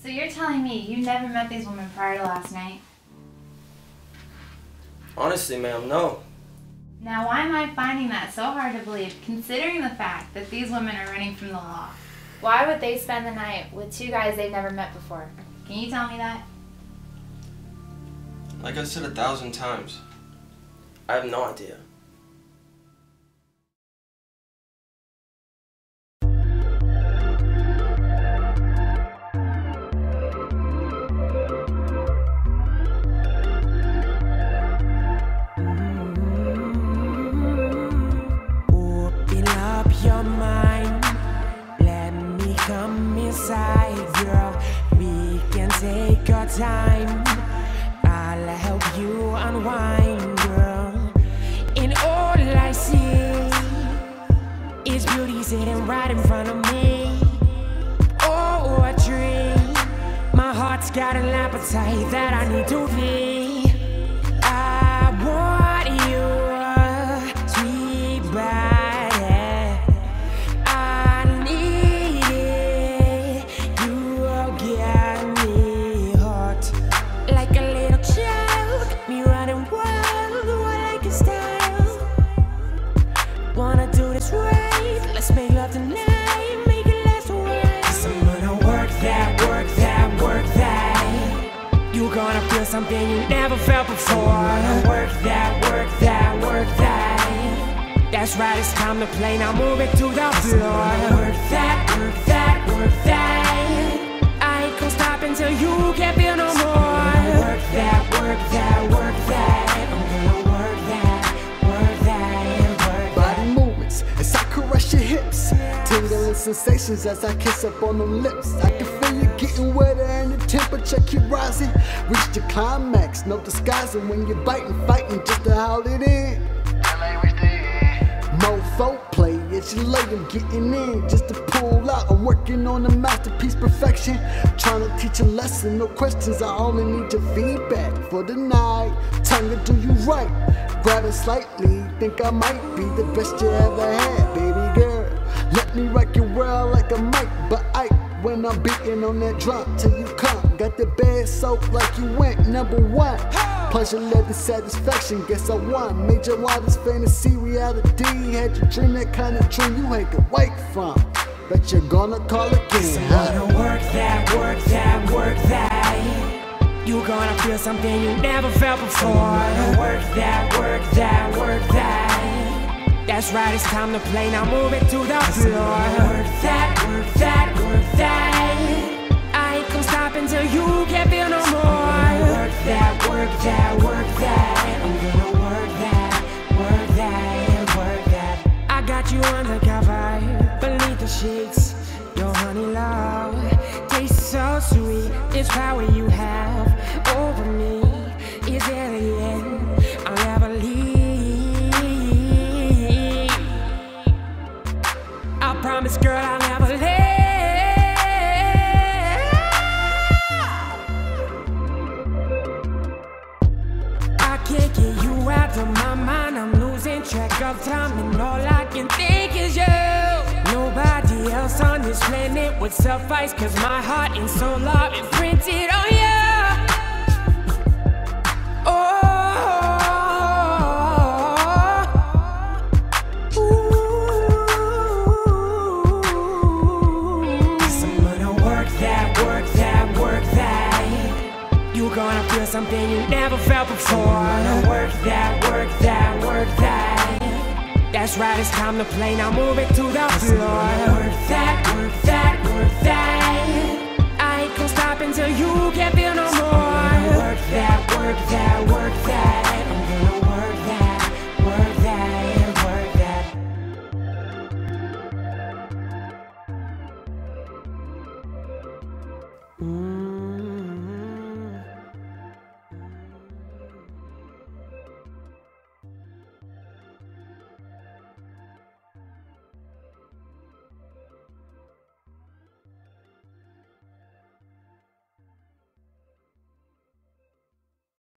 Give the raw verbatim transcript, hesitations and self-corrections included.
So you're telling me you never met these women prior to last night? Honestly, ma'am, no. Now why am I finding that so hard to believe, considering the fact that these women are running from the law? Why would they spend the night with two guys they've never met before? Can you tell me that? Like I said a thousand times, I have no idea. Open up your mind, let me come inside, girl. We can take our time, I'll help you unwind, girl. And all I see is beauty sitting right in front of me. Oh, a dream. My heart's got an appetite that I need to feed. I want you, sweet body. I need it. You got me hot like a little child. Me running wild, what like a style. Wanna do this right? Let's make love tonight, make it last a while. 'Cause I'm gonna work that, work that, work that. You gonna feel something you never felt before. I'm gonna work that, work that, work that. That's right, it's time to play, now move it to the floor. Work that, work that, work that. I ain't gonna stop until you can't feel no more. Work that, work that, work that. I'm gonna work that, work that, work that. Body movements as I caress your hips, tingling sensations as I kiss up on them lips. I can feel you getting wetter and the temperature keep rising. Reach the climax, no disguising when you're biting, fighting just to hold it in. Mofo play as you lay, I'm getting in just to pull out. I'm working on a masterpiece perfection, trying to teach a lesson, no questions. I only need your feedback for the night. Time to do you right, grab it slightly. Think I might be the best you ever had, baby girl. Let me rock your world like a mic, but I when I'm beating on that drum till you come. Got the bed soaked like you went number one. Pleasure led to satisfaction, guess I won. Made your wildest fantasy reality. Had you dream that kind of dream you ain't could wake from. Bet you're gonna call again. I'm gonna work that, work that, work that. You gonna feel something you never felt before. I'm gonna work that, work that, work that. That's right, it's time to play, now move it to the floor. Work that, work that, work that. I ain't gonna stop until you can't feel no more. Work that, work that, work that. I'm gonna work that, work that, work that. I got you undercover, beneath the sheets. Your honey love tastes so sweet. This power you have over me is alien. I'll never leave. I promise, girl, I'll never leave. I can't get you out of my mind. I'm losing track of time, and all I can think is you. Nobody else on this planet would suffice, 'cause my heart and soul are imprinted on you. Gonna feel something you never felt before. Gonna work that, work that, work that. That's right, it's time to play, now move it to the floor. Work that, work that, work that. I ain't gonna stop until you can't feel no more. Work that.